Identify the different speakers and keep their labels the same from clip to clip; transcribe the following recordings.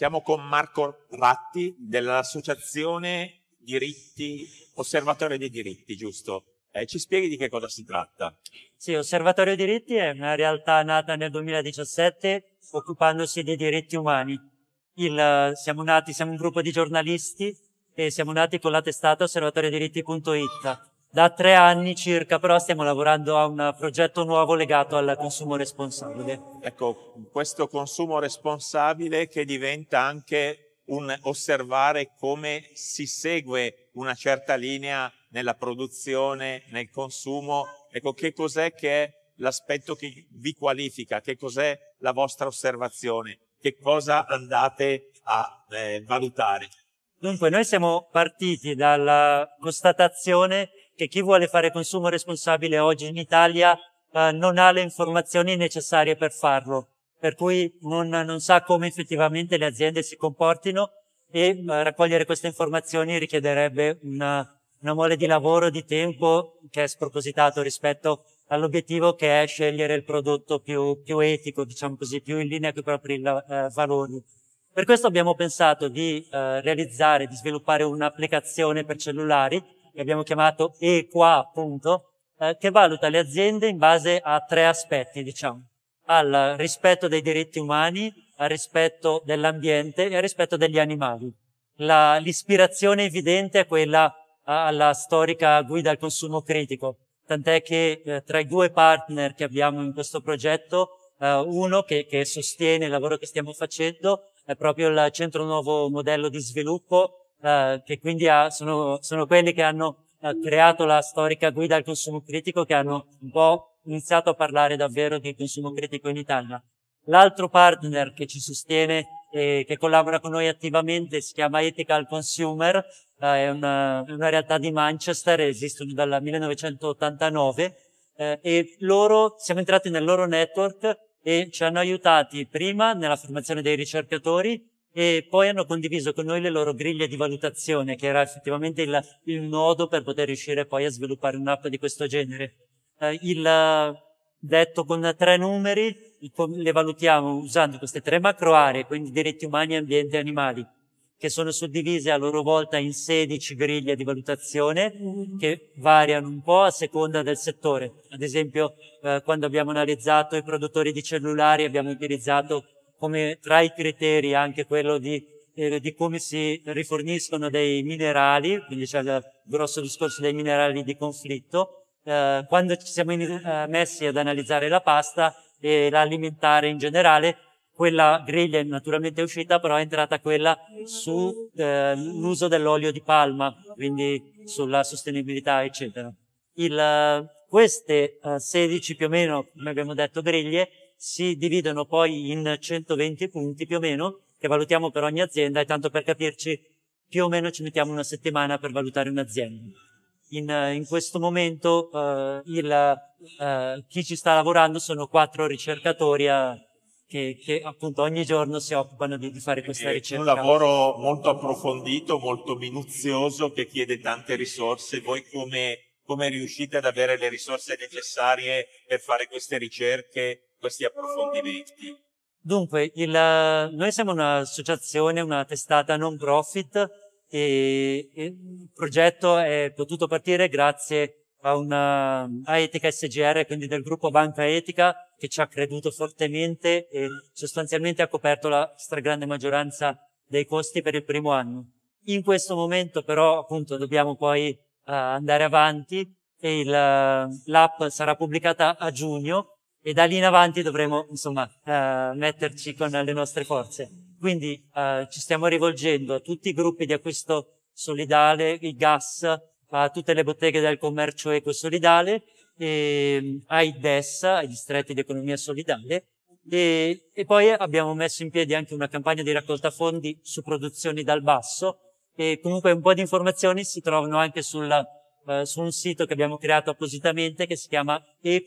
Speaker 1: Siamo con Marco Ratti dell'Associazione Osservatorio dei Diritti, giusto? Ci spieghi di che cosa si tratta?
Speaker 2: Sì, Osservatorio Diritti è una realtà nata nel 2017 occupandosi dei diritti umani. Siamo un gruppo di giornalisti e siamo nati con la testata osservatoriodiritti.it. Da 3 anni circa però stiamo lavorando a un progetto nuovo legato al consumo responsabile.
Speaker 1: Ecco, questo consumo responsabile che diventa anche un osservare come si segue una certa linea nella produzione, nel consumo. Ecco, che cos'è che è l'aspetto che vi qualifica? Che cos'è la vostra osservazione? Che cosa andate a valutare?
Speaker 2: Dunque, noi siamo partiti dalla constatazione che chi vuole fare consumo responsabile oggi in Italia non ha le informazioni necessarie per farlo, per cui non sa come effettivamente le aziende si comportino e raccogliere queste informazioni richiederebbe una mole di lavoro, di tempo che è spropositato rispetto all'obiettivo che è scegliere il prodotto più etico, diciamo così, più in linea con i propri valori. Per questo abbiamo pensato di di sviluppare un'applicazione per cellulari che abbiamo chiamato eQua, appunto, che valuta le aziende in base a 3 aspetti, diciamo, al rispetto dei diritti umani, al rispetto dell'ambiente e al rispetto degli animali. L'ispirazione evidente è quella alla storica guida al consumo critico, tant'è che tra i 2 partner che abbiamo in questo progetto, uno che sostiene il lavoro che stiamo facendo è proprio il Centro Nuovo Modello di Sviluppo, che quindi sono quelli che hanno creato la storica guida al consumo critico, che hanno un po' iniziato a parlare davvero di consumo critico in Italia. L'altro partner che ci sostiene e che collabora con noi attivamente si chiama Ethical Consumer, è una realtà di Manchester, esistono dal 1989 e siamo entrati nel loro network e ci hanno aiutati prima nella formazione dei ricercatori e poi hanno condiviso con noi le loro griglie di valutazione, che era effettivamente il nodo per poter riuscire poi a sviluppare un'app di questo genere. Detto con 3 numeri, le valutiamo usando queste 3 macro aree, quindi diritti umani, ambiente e animali, che sono suddivise a loro volta in 16 griglie di valutazione che variano un po' a seconda del settore. Ad esempio, quando abbiamo analizzato i produttori di cellulari abbiamo utilizzato come tra i criteri anche quello di come si riforniscono dei minerali, quindi c'è il grosso discorso dei minerali di conflitto. Quando ci siamo messi ad analizzare la pasta e l'alimentare in generale, quella griglia naturalmente è uscita, però è entrata quella sull'uso dell'olio di palma, quindi sulla sostenibilità, eccetera. Queste 16 più o meno, come abbiamo detto, griglie si dividono poi in 120 punti più o meno, che valutiamo per ogni azienda, e tanto per capirci, più o meno ci mettiamo 1 settimana per valutare un'azienda. In questo momento chi ci sta lavorando sono 4 ricercatori che appunto ogni giorno si occupano di fare questa ricerca.
Speaker 1: Un lavoro molto approfondito, molto minuzioso, che chiede tante risorse. Voi come riuscite ad avere le risorse necessarie per fare queste ricerche, questi approfondimenti?
Speaker 2: Dunque, noi siamo un'associazione, una testata non profit e il progetto è potuto partire grazie a Etica SGR, quindi del gruppo Banca Etica, che ci ha creduto fortemente e sostanzialmente ha coperto la stragrande maggioranza dei costi per il primo anno. In questo momento però appunto dobbiamo poi andare avanti e l'app sarà pubblicata a giugno e da lì in avanti dovremo insomma metterci con le nostre forze. Quindi ci stiamo rivolgendo a tutti i gruppi di acquisto solidale, i gas, a tutte le botteghe del commercio eco solidale, ai DES, ai distretti di economia solidale, e poi abbiamo messo in piedi anche una campagna di raccolta fondi su produzioni dal basso e comunque un po' di informazioni si trovano anche su un sito che abbiamo creato appositamente che si chiama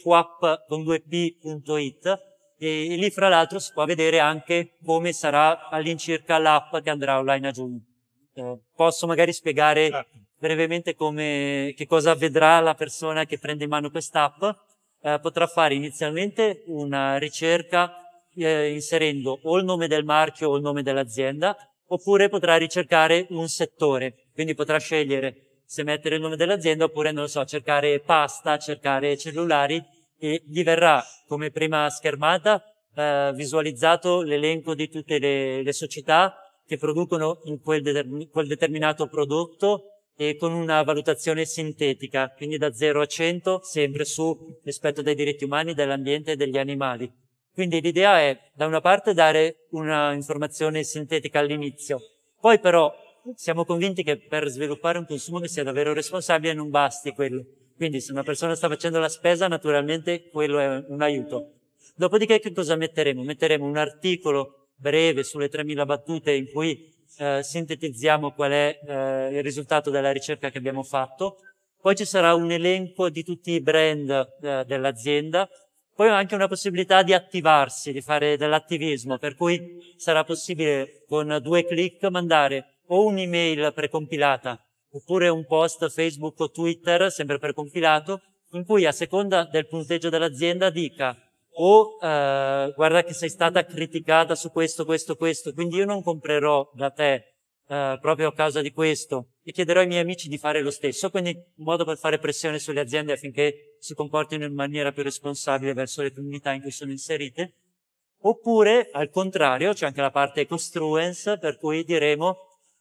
Speaker 2: equap.it e lì fra l'altro si può vedere anche come sarà all'incirca l'app che andrà online a giugno. Posso magari spiegare brevemente che cosa vedrà la persona che prende in mano quest'app. Potrà fare inizialmente una ricerca inserendo o il nome del marchio o il nome dell'azienda, oppure potrà ricercare un settore, quindi potrà scegliere se mettere il nome dell'azienda oppure, non lo so, cercare pasta, cercare cellulari, e gli verrà come prima schermata visualizzato l'elenco di tutte le società che producono in quel determinato prodotto, e con una valutazione sintetica, quindi da 0 a 100, sempre su rispetto dei diritti umani, dell'ambiente e degli animali. Quindi l'idea è, da una parte, dare una informazione sintetica all'inizio, poi però siamo convinti che per sviluppare un consumo che sia davvero responsabile non basti quello. Quindi se una persona sta facendo la spesa, naturalmente quello è un aiuto. Dopodiché che cosa metteremo? Metteremo un articolo breve sulle 3000 battute in cui sintetizziamo qual è il risultato della ricerca che abbiamo fatto. Poi ci sarà un elenco di tutti i brand dell'azienda, poi anche una possibilità di attivarsi, di fare dell'attivismo, per cui sarà possibile con 2 clic mandare o un'email precompilata oppure un post Facebook o Twitter, sempre precompilato, in cui a seconda del punteggio dell'azienda dica guarda che sei stata criticata su questo, quindi io non comprerò da te proprio a causa di questo, e chiederò ai miei amici di fare lo stesso, quindi un modo per fare pressione sulle aziende affinché si comportino in maniera più responsabile verso le comunità in cui sono inserite. Oppure, al contrario, c'è anche la parte construence, per cui diremo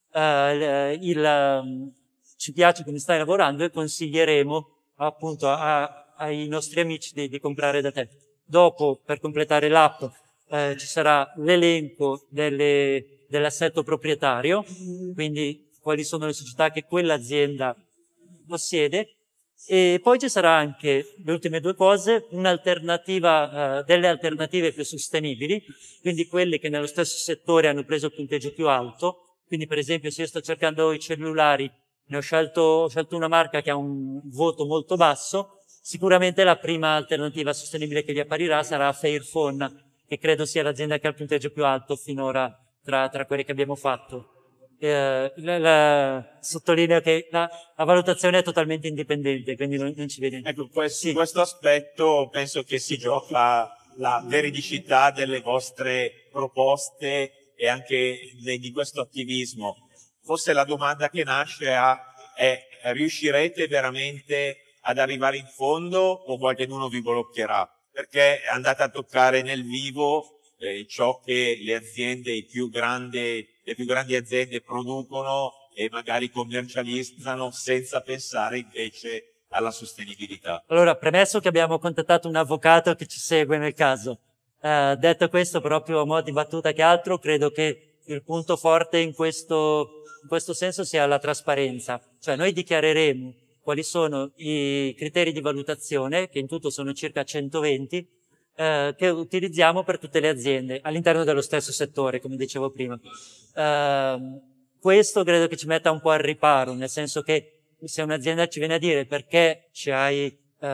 Speaker 2: ci piace come stai lavorando e consiglieremo appunto ai nostri amici di comprare da te. Dopo, per completare l'app, ci sarà l'elenco dell'assetto proprietario, quindi quali sono le società che quell'azienda possiede, e poi ci sarà anche, le ultime 2 cose, un'alternativa, delle alternative più sostenibili, quindi quelle che nello stesso settore hanno preso il punteggio più alto. Quindi per esempio se io sto cercando i cellulari, ne ho scelto una marca che ha un voto molto basso, sicuramente la prima alternativa sostenibile che gli apparirà sarà Fairphone, che credo sia l'azienda che ha il punteggio più alto finora tra quelle che abbiamo fatto. Sottolineo che la valutazione è totalmente indipendente, quindi non ci vede.
Speaker 1: Ecco, questo aspetto penso che si gioca la veridicità delle vostre proposte e anche di questo attivismo. Forse la domanda che nasce è: riuscirete veramente ad arrivare in fondo o qualcuno vi bloccherà? Perché andate a toccare nel vivo ciò che le aziende, le più grandi aziende producono e magari commercializzano, senza pensare invece alla sostenibilità.
Speaker 2: Allora, premesso che abbiamo contattato un avvocato che ci segue nel caso, detto questo, proprio a mo' di battuta che altro, credo che il punto forte in questo senso sia la trasparenza. Cioè noi dichiareremo quali sono i criteri di valutazione, che in tutto sono circa 120, che utilizziamo per tutte le aziende all'interno dello stesso settore, come dicevo prima. Questo credo che ci metta un po' al riparo, nel senso che se un'azienda ci viene a dire perché ci hai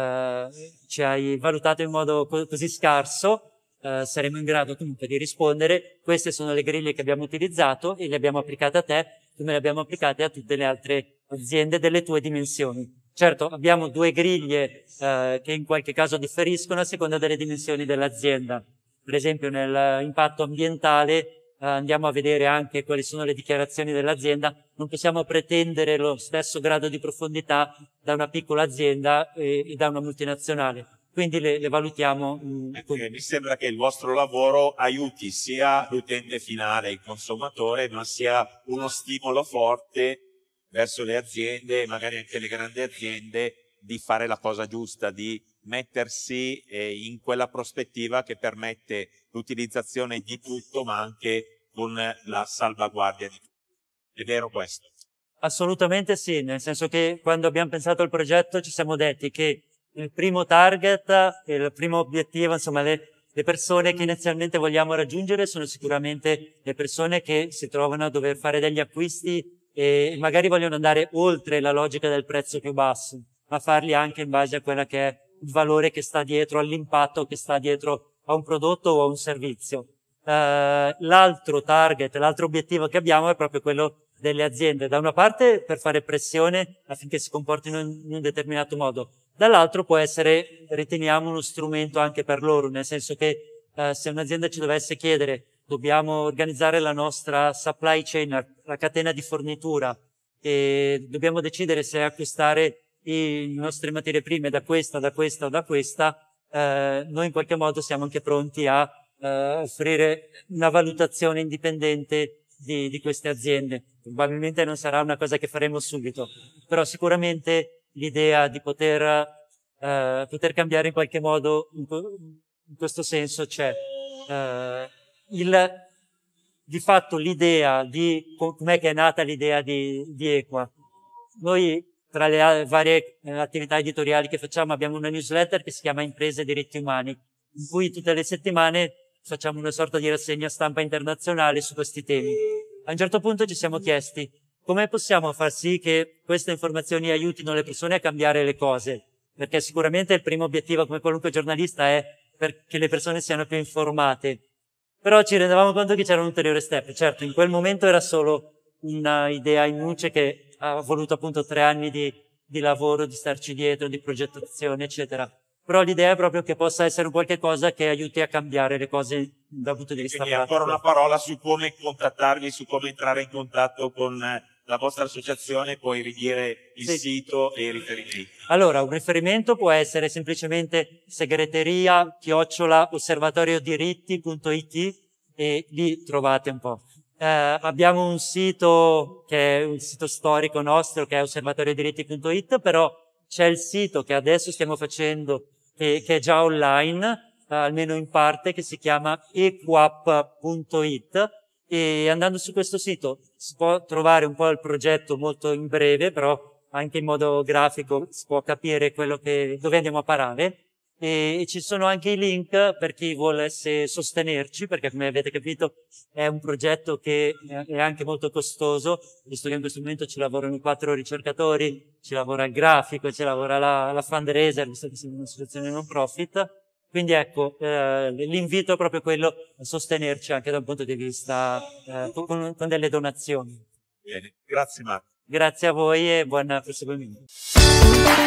Speaker 2: valutato in modo così scarso, saremo in grado comunque di rispondere: queste sono le griglie che abbiamo utilizzato e le abbiamo applicate a te, come le abbiamo applicate a tutte le altre aziende delle tue dimensioni. Certo, abbiamo 2 griglie che in qualche caso differiscono a seconda delle dimensioni dell'azienda. Per esempio nell'impatto ambientale andiamo a vedere anche quali sono le dichiarazioni dell'azienda. Non possiamo pretendere lo stesso grado di profondità da una piccola azienda e da una multinazionale. Quindi le valutiamo.
Speaker 1: Mi sembra che il vostro lavoro aiuti sia l'utente finale, il consumatore, ma sia uno stimolo forte verso le aziende, magari anche le grandi aziende, di fare la cosa giusta, di mettersi in quella prospettiva che permette l'utilizzazione di tutto, ma anche con la salvaguardia di tutto. È vero questo?
Speaker 2: Assolutamente sì, nel senso che quando abbiamo pensato al progetto ci siamo detti che il primo target, il primo obiettivo, insomma le persone che inizialmente vogliamo raggiungere sono sicuramente le persone che si trovano a dover fare degli acquisti e magari vogliono andare oltre la logica del prezzo più basso, ma farli anche in base a quella che è il valore che sta dietro all'impatto, che sta dietro a un prodotto o a un servizio. L'altro target, l'altro obiettivo che abbiamo è proprio quello delle aziende, da una parte per fare pressione affinché si comportino in un determinato modo, dall'altro può essere, riteniamo, uno strumento anche per loro, nel senso che se un'azienda ci dovesse chiedere, dobbiamo organizzare la nostra supply chain, la catena di fornitura, e dobbiamo decidere se acquistare le nostre materie prime da questa o da questa, noi in qualche modo siamo anche pronti a offrire una valutazione indipendente di queste aziende. Probabilmente non sarà una cosa che faremo subito, però sicuramente l'idea di poter cambiare in qualche modo in questo senso c'è. Di fatto l'idea di com'è che è nata l'idea di Equa. Noi tra le varie attività editoriali che facciamo abbiamo una newsletter che si chiama Imprese e Diritti Umani, in cui tutte le settimane facciamo una sorta di rassegna stampa internazionale su questi temi. A un certo punto ci siamo chiesti come possiamo far sì che queste informazioni aiutino le persone a cambiare le cose, perché sicuramente il primo obiettivo, come qualunque giornalista, è perché le persone siano più informate. Però ci rendevamo conto che c'era un ulteriore step. Certo, in quel momento era solo una idea in nuce che ha voluto appunto 3 anni di lavoro, di starci dietro, di progettazione, eccetera. Però l'idea è proprio che possa essere un qualche cosa che aiuti a cambiare le cose dal punto di vista
Speaker 1: pratico.
Speaker 2: pratico.
Speaker 1: Ancora una parola su come contattarvi, su come entrare in contatto con la vostra associazione, puoi ridire il sito e i riferimenti.
Speaker 2: Allora, un riferimento può essere semplicemente segreteria@osservatoriodiritti.it e lì trovate un po'. Abbiamo un sito che è un sito storico nostro, che è osservatoriodiritti.it, però c'è il sito che adesso stiamo facendo, che è già online, almeno in parte, che si chiama equap.it, e andando su questo sito si può trovare un po' il progetto molto in breve, però anche in modo grafico si può capire dove andiamo a parare, e ci sono anche i link per chi volesse sostenerci, perché come avete capito è un progetto che è anche molto costoso, visto che in questo momento ci lavorano 4 ricercatori, ci lavora il grafico, ci lavora la fundraiser, visto che siamo un'associazione non profit. Quindi ecco, l'invito è proprio quello a sostenerci anche da un punto di vista con delle donazioni.
Speaker 1: Bene, grazie Marco.
Speaker 2: Grazie a voi e buon proseguimento.